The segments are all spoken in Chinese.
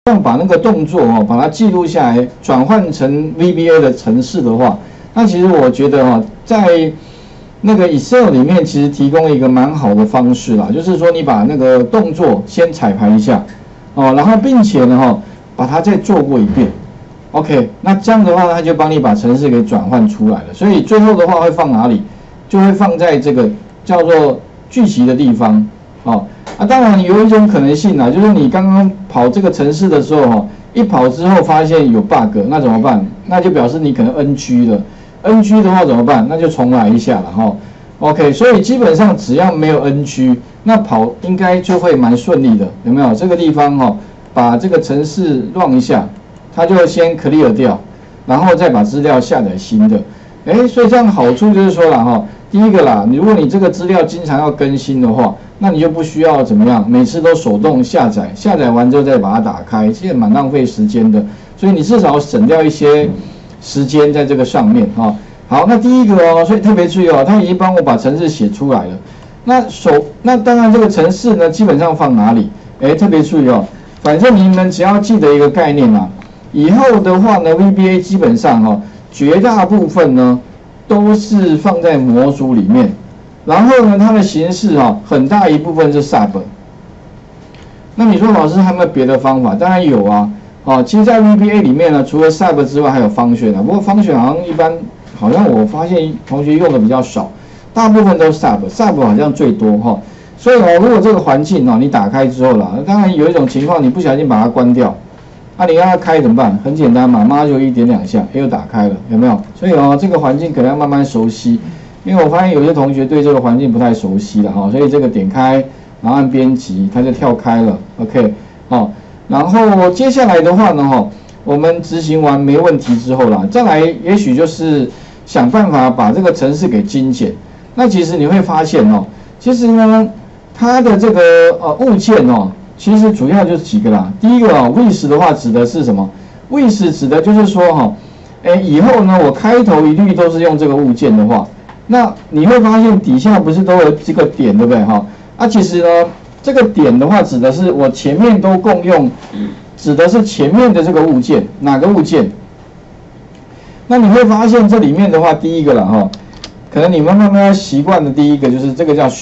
把那个动作把它记录下来，转换成 VBA 的程式的话，那其实我觉得在那个 Excel 里面其实提供一个蛮好的方式啦，就是说你把那个动作先彩排一下然后并且呢把它再做过一遍 ，OK， 那这样的话它就帮你把程式给转换出来了，所以最后的话会放哪里？就会放在这个叫做聚集的地方当然有一种可能性就是你刚刚跑这个程式的时候一跑之后发现有 bug， 那怎么办？那就表示你可能 NG 了。NG 的话怎么办？那就重来一下了OK， 所以基本上只要没有 NG， 那跑应该就会蛮顺利的，有没有？这个地方把这个程式 run 一下，它就会先 clear 掉，然后再把资料下载新的。所以这样好处就是说啦第一个啦，如果你这个资料经常要更新的话，那你就不需要怎么样，每次都手动下载，下载完之后再把它打开，其实蛮浪费时间的。所以你至少省掉一些时间在这个上面好，那第一个所以特别注意它已经帮我把程式写出来了。那当然这个程式呢，基本上放哪里？特别注意反正你们只要记得一个概念以后的话呢 ，VBA 基本上绝大部分呢都是放在模组里面，然后呢它的形式很大一部分是 sub。那你说老师还有没有别的方法？当然有其实，在 VBA 里面呢，除了 sub 之外，还有function不过function好像一般，好像我发现同学用的比较少，大部分都是 sub 好像最多所以如果这个环境你打开之后啦，当然有一种情况，你不小心把它关掉，你让它开怎么办？很简单嘛，妈就1点2下，又打开了，有没有？所以这个环境可能要慢慢熟悉，因为我发现有些同学对这个环境不太熟悉了所以这个点开，然后按编辑，它就跳开了 ，OK， 然后接下来的话呢我们执行完没问题之后啦，再来也许就是想办法把这个程式给精简。那其实你会发现其实呢它的这个物件其实主要就是几个啦。第一个wish 的话指的是什么 ？wish 指的就是说以后呢我开头一律都是用这个物件的话，那你会发现底下不是都有这个点，对不对其实呢这个点的话指的是我前面都共用，指的是前面的这个物件，哪个物件？那你会发现这里面的话，第一个啦可能你们慢慢要习惯的第一个就是这个叫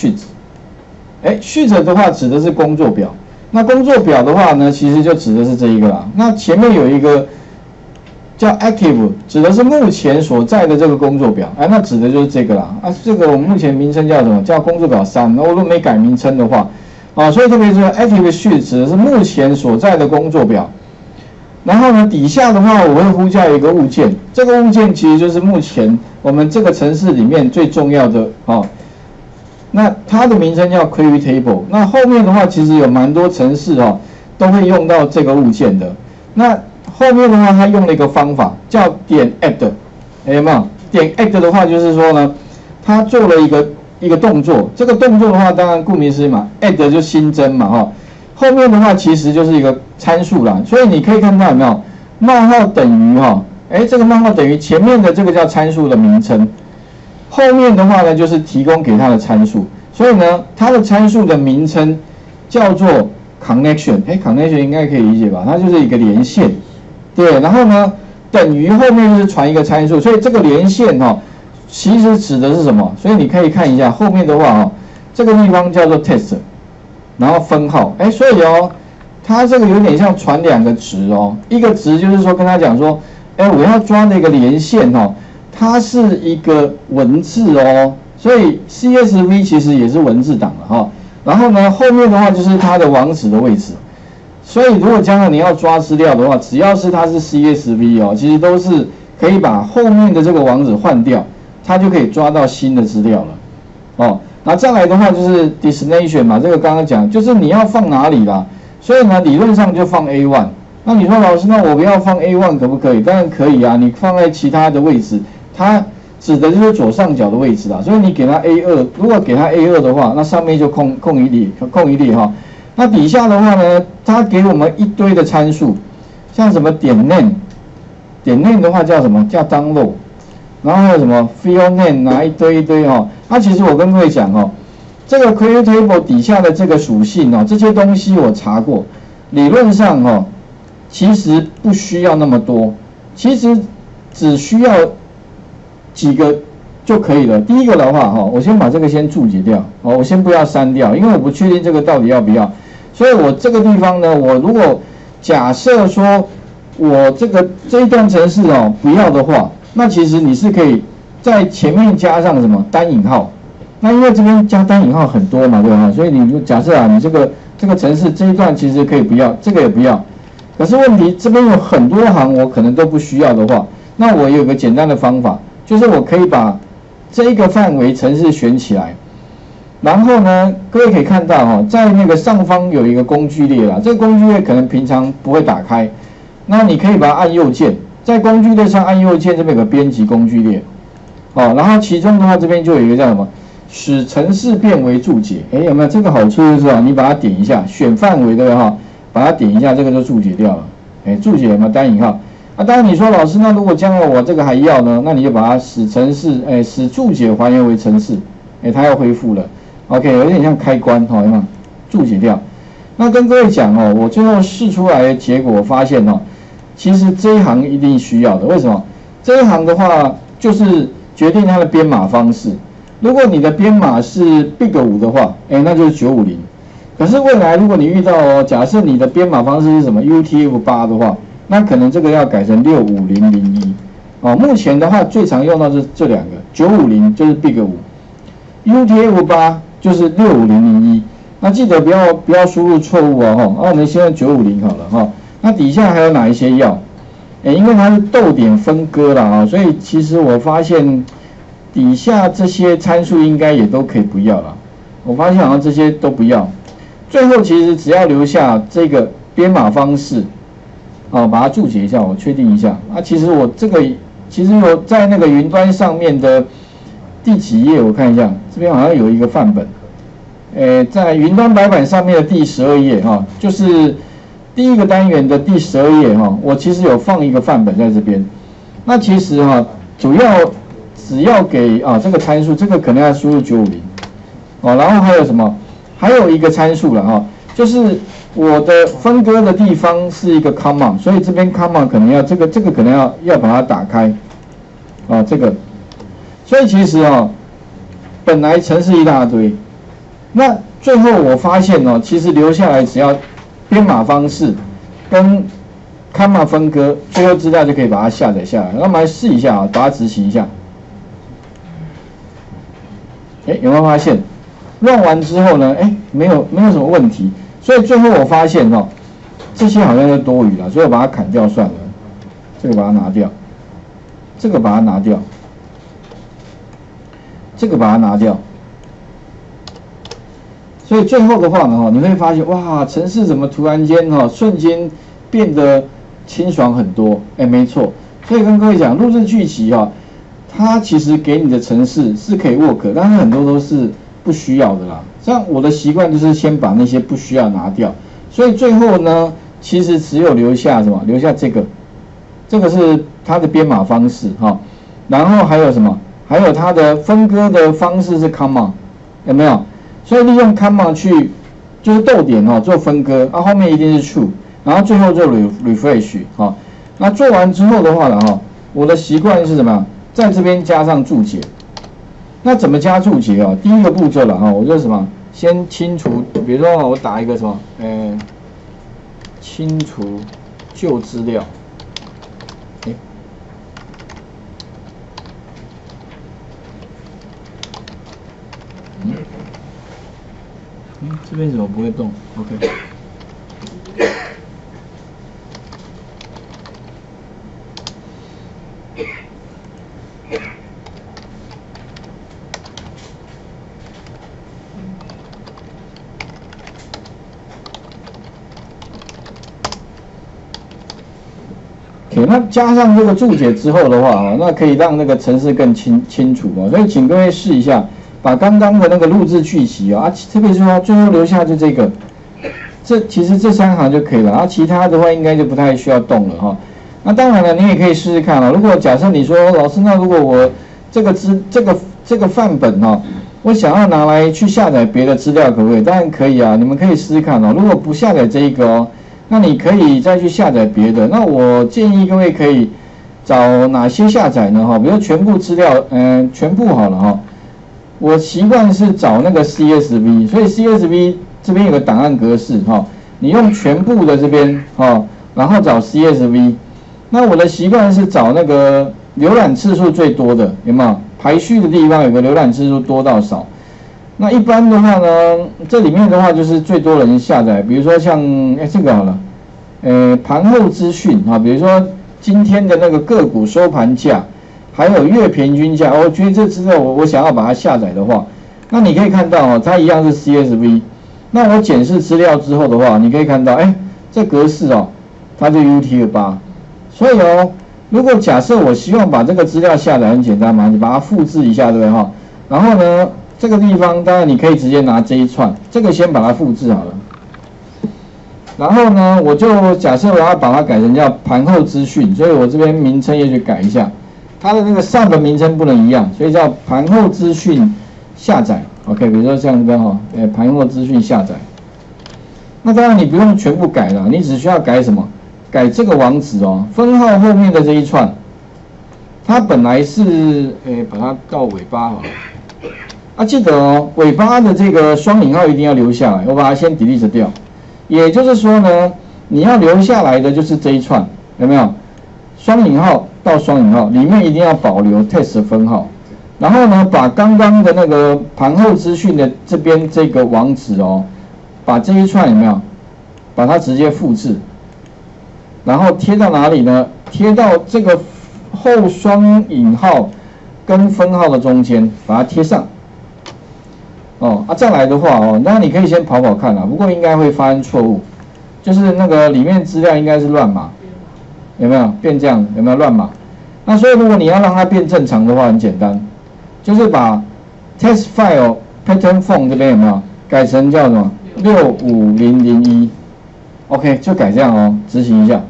sheet。sheet 的话指的是工作表，那工作表的话呢，其实就指的是这一个啦。那前面有一个叫 active， 指的是目前所在的这个工作表，那指的就是这个啦。这个我们目前名称叫什么？叫工作表3。那我如果没改名称的话，所以特别是 active sheet 指的是目前所在的工作表。然后呢，底下的话我会呼叫一个物件，这个物件其实就是目前我们这个程式里面最重要的那它的名称叫 query table。那后面的话其实有蛮多程式都会用到这个物件的。那后面的话它用了一个方法叫点 add， 有没有？点 add 的话就是说呢，它做了一个动作，这个动作的话当然顾名思义嘛 ，add 就新增嘛后面的话其实就是一个参数啦，所以你可以看到有没有冒号等于这个冒号等于前面的这个叫参数的名称，后面的话呢就是提供给它的参数，所以呢它的参数的名称叫做 connection，connection 应该可以理解吧？它就是一个连线，对，然后呢等于后面就是传一个参数，所以这个连线其实指的是什么？所以你可以看一下后面的话这个地方叫做 test。然后分号，所以它这个有点像传2个值一个值就是说跟他讲说，我要抓那个连线它是一个文字所以 CSV 其实也是文字档了然后呢后面的话就是它的网址的位置，所以如果将来你要抓资料的话，只要是它是 CSV 其实都是可以把后面的这个网址换掉，它就可以抓到新的资料了那再来的话就是 destination 嘛，这个刚刚讲就是你要放哪里啦，所以呢理论上就放 A1。那你说老师，那我不要放 A1 可不可以？当然可以你放在其他的位置，它指的就是左上角的位置啦。所以你给它 A2， 如果给它 A2 的话，那上面就空一列那底下的话呢，它给我们一堆的参数，像什么点 name 的话叫什么？叫 download。然后还有什么 field name 一堆那其实我跟各位讲这个 query table 底下的这个属性这些东西我查过，理论上其实不需要那么多，其实只需要几个就可以了。第一个的话，我先把这个先注解掉，我先不要删掉，因为我不确定这个到底要不要。所以我这个地方呢，我如果假设说我这一段程式不要的话，那其实你是可以在前面加上什么单引号。那因为这边加单引号很多嘛，对吧？所以你就假设你这个程式这一段其实可以不要，这个也不要。可是问题这边有很多行我可能都不需要的话，那我有个简单的方法，就是我可以把这一个范围程式选起来，然后呢，各位可以看到在那个上方有一个工具列啦，这个工具列可能平常不会打开，那你可以把它按右键，在工具列上按右键，这边有个编辑工具列，然后其中的话这边就有一个叫什么？使程式变为注解，有没有这个好处？就是你把它点一下，选范围的把它点一下，这个就注解掉了。注解有没有单引号？当然你说老师，那如果将来我这个还要呢，那你就把它使注解还原为程式，它要恢复了。OK， 有点像开关，有没有？注解掉。那跟各位讲我最后试出来的结果，我发现其实这一行一定需要的。为什么？这一行的话，就是决定它的编码方式。如果你的编码是 Big 5的话，那就是950。可是未来如果你遇到假设你的编码方式是什么 UTF-8的话，那可能这个要改成65001。目前的话最常用到这两个，950就是 Big 5，UTF-8就是65001。那记得不要输入错误我们先用950好了那底下还有哪一些要？因为它是逗点分割啦所以其实我发现。底下这些参数应该也都可以不要了，我发现好像这些都不要。最后其实只要留下这个编码方式，把它注解一下，我确定一下。其实我在那个云端上面的第几页，我看一下，这边好像有一个范本，在云端白板上面的第12页就是第一个单元的第12页我其实有放一个范本在这边。那其实主要。只要给这个参数，这个可能要输入950，然后还有什么？还有一个参数了就是我的分割的地方是一个 comma， 所以这边 comma 可能要这个可能要把它打开，这个，所以其实本来程式一大堆，那最后我发现其实留下来只要编码方式跟 comma 分割，最后资料就可以把它下载下来。那我们来试一下把它执行一下。有没有发现，run完之后呢？没有什么问题。所以最后我发现这些好像是多余了，所以我把它砍掉算了。这个把它拿掉，这个把它拿掉，这个把它拿掉。所以最后的话呢，你会发现哇，程式怎么突然间瞬间变得清爽很多？没错。所以跟各位讲，录制剧集它其实给你的程式是可以 work， 但是很多都是不需要的啦。像我的习惯就是先把那些不需要拿掉，所以最后呢，其实只有留下什么？留下这个是它的编码方式然后还有什么？还有它的分割的方式是 comma， 有没有？所以利用 comma 去就是逗点做分割，后面一定是 true， 然后最后就 refresh 那做完之后的话呢我的习惯是什么？在这边加上注解。那怎么加注解第一个步骤了我就什么？先清除，比如说我打一个什么？清除旧资料。这边怎么不会动 ？OK。那加上这个注解之后的话那可以让那个程式更清楚所以请各位试一下，把刚刚的那个录制剧集特别是说最后留下就这个，其实这3行就可以了其他的话应该就不太需要动了那当然了，你也可以试试看如果假设你说老师，那如果我这个范本我想要拿来去下载别的资料，可不可以？当然可以你们可以试试看如果不下载这一个那你可以再去下载别的。那我建议各位可以找哪些下载呢？哈，比如全部资料，全部好了哈。我习惯是找那个 CSV， 所以 CSV 这边有个档案格式哈，你用全部的这边哈，然后找 CSV。那我的习惯是找那个浏览次数最多的，有没有？排序的地方有个浏览次数多到少。那一般的话呢，这里面的话就是最多人下载，比如说像这个好了，盘后资讯啊，比如说今天的那个个股收盘价，还有月平均价，我觉得这资料我想要把它下载的话，那你可以看到哦，它一样是 CSV。那我检视资料之后的话，你可以看到，这格式哦，它就 UTF-8。所以哦，如果假设我希望把这个资料下载，很简单嘛，你把它复制一下，对不对哈？然后呢，这个地方当然你可以直接拿这一串，这个先把它复制好了。然后呢，我就假设我要把它改成叫盘后资讯，所以我这边名称也去改一下，它的那个上的名称不能一样，所以叫盘后资讯下载。OK， 比如说像这边哈，盘后资讯下载。那当然你不用全部改了，你只需要改什么？改这个网址哦，分号后面的这一串，它本来是把它到尾巴好了。记得哦，尾巴的这个双引号一定要留下来，我把它先 delete 掉。也就是说呢，你要留下来的就是这一串，有没有？双引号到双引号里面一定要保留 test 分号，然后呢，把刚刚的那个盘后资讯的这边这个网址哦，把这一串有没有？把它直接复制。然后贴到哪里呢？贴到这个后双引号跟分号的中间，把它贴上。再来的话哦，那你可以先跑跑看啦，不过应该会发生错误，就是那个里面资料应该是乱码，有没有变这样？有没有乱码？那所以如果你要让它变正常的话，很简单，就是把 test file pattern font 这边有没有改成叫什么65001。OK， 就改这样哦，执行一下。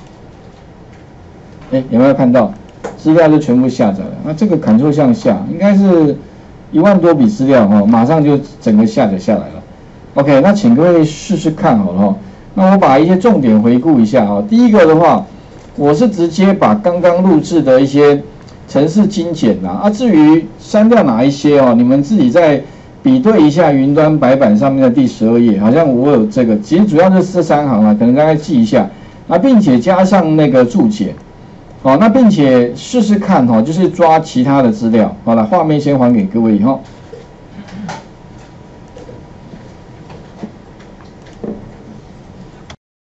有没有看到资料就全部下载了？那这个 Ctrl 向下，应该是1万多笔资料哦，马上就整个下载下来了。OK， 那请各位试试看好了哦。那我把一些重点回顾一下啊。第一个的话，我是直接把刚刚录制的一些程式精简至于删掉哪一些哦，你们自己再比对一下云端白板上面的第12页，好像我有这个，其实主要就是这3行可能大概记一下，并且加上那个注解，那并且试试看就是抓其他的资料。好了，画面先还给各位以后。